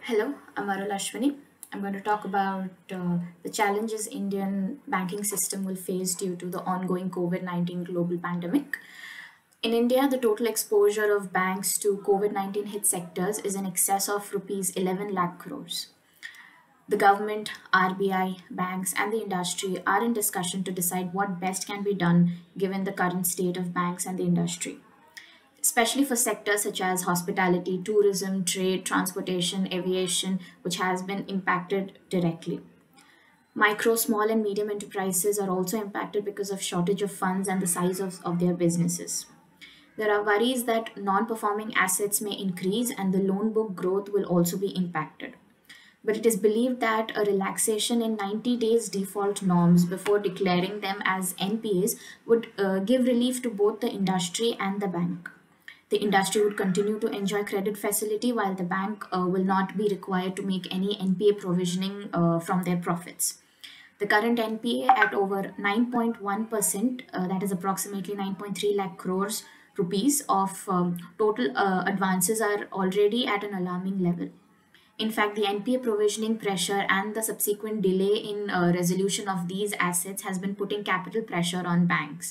Hello, I'm ArulAshwini. I'm going to talk about the challenges Indian banking system will face due to the ongoing COVID-19 global pandemic. In India, the total exposure of banks to COVID-19 hit sectors is in excess of rupees 11 lakh crores. The government, RBI, banks, and the industry are in discussion to decide what best can be done given the current state of banks and the industry, especially for sectors such as hospitality, tourism, trade, transportation, aviation, which has been impacted directly. Micro, small, and medium enterprises are also impacted because of shortage of funds and the size of their businesses. There are worries that non performing assets may increase and the loan book growth will also be impacted. But it is believed that a relaxation in 90 days default norms before declaring them as NPAs would give relief to both the industry and the bank. The industry would continue to enjoy credit facility while the bank will not be required to make any NPA provisioning from their profits. The current NPA at over 9.1%, that is approximately 9.3 lakh crores rupees of total advances, are already at an alarming level. In fact, the NPA provisioning pressure and the subsequent delay in resolution of these assets has been putting capital pressure on banks.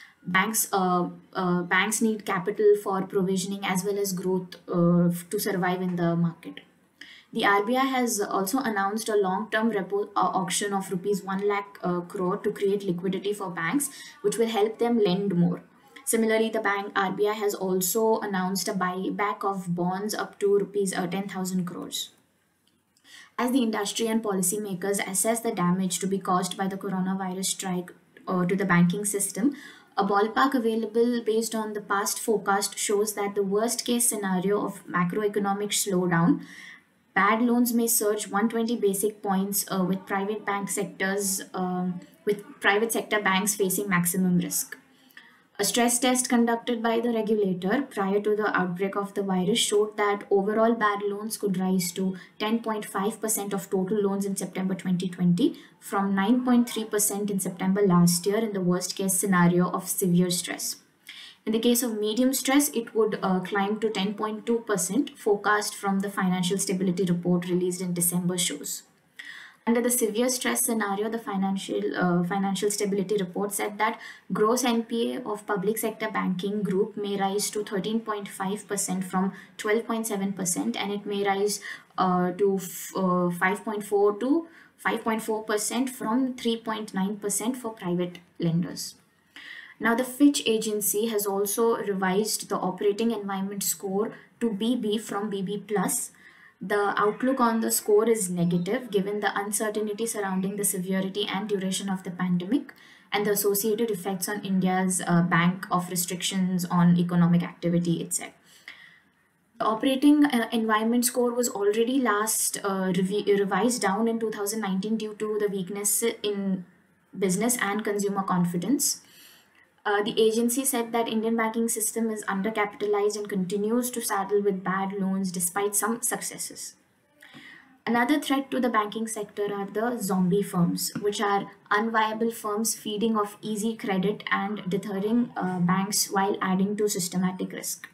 Banks need capital for provisioning as well as growth to survive in the market. The RBI has also announced a long-term repo auction of rupees 1 lakh crore to create liquidity for banks, which will help them lend more. Similarly, the bank RBI has also announced a buyback of bonds up to rupees 10,000 crores. As the industry and policymakers assess the damage to be caused by the coronavirus strike to the banking system, a ballpark available based on the past forecast shows that the worst case scenario of macroeconomic slowdown, bad loans may surge 120 basic points with private sector banks facing maximum risk. A stress test conducted by the regulator prior to the outbreak of the virus showed that overall bad loans could rise to 10.5% of total loans in September 2020 from 9.3% in September last year in the worst case scenario of severe stress. In the case of medium stress, it would climb to 10.2%, forecast from the Financial Stability Report released in December shows. Under the severe stress scenario, the Financial Stability Report said that gross NPA of public sector banking group may rise to 13.5% from 12.7%, and it may rise to 5.4 to 5.4% from 3.9% for private lenders. Now, the Fitch agency has also revised the operating environment score to BB from BB plus. The outlook on the score is negative given the uncertainty surrounding the severity and duration of the pandemic and the associated effects on India's bank of restrictions on economic activity itself. The operating environment score was already last revised down in 2019 due to the weakness in business and consumer confidence. The agency said that Indian banking system is undercapitalized and continues to saddle with bad loans despite some successes. Another threat to the banking sector are the zombie firms, which are unviable firms feeding off easy credit and deterring banks while adding to systematic risk.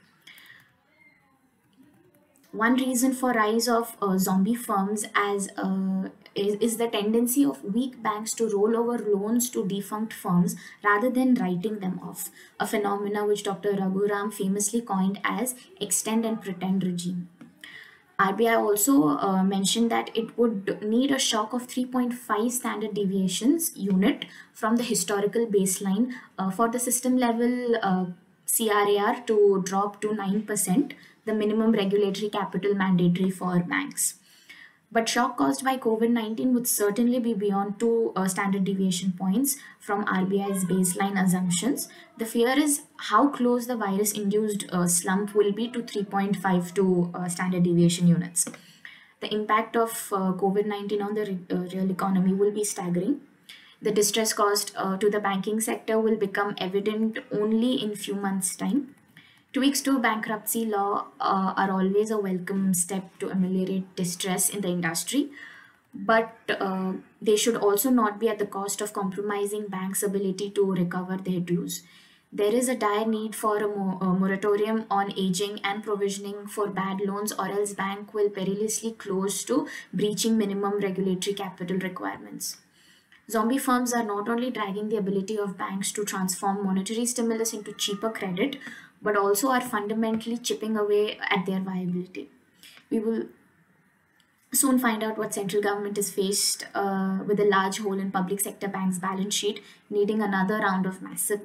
One reason for rise of zombie firms is the tendency of weak banks to roll over loans to defunct firms rather than writing them off, a phenomena which Dr. Raghuram famously coined as extend and pretend regime. RBI also mentioned that it would need a shock of 3.5 standard deviations unit from the historical baseline for the system level CRAR to drop to 9%, the minimum regulatory capital mandatory for banks. But shock caused by COVID-19 would certainly be beyond 2 standard deviation points from RBI's baseline assumptions. The fear is how close the virus-induced slump will be to 3.52 standard deviation units. The impact of COVID-19 on the real economy will be staggering. The distress caused to the banking sector will become evident only in few months' time. Tweaks to bankruptcy law are always a welcome step to ameliorate distress in the industry, but they should also not be at the cost of compromising banks' ability to recover their dues. There is a dire need for a moratorium on aging and provisioning for bad loans, or else bank will perilously close to breaching minimum regulatory capital requirements. Zombie firms are not only dragging the ability of banks to transform monetary stimulus into cheaper credit, but also are fundamentally chipping away at their viability. We will soon find out what central government is faced with a large hole in public sector banks' balance sheet, needing another round of massive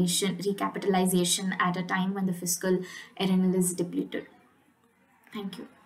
recapitalization at a time when the fiscal arena is depleted. Thank you.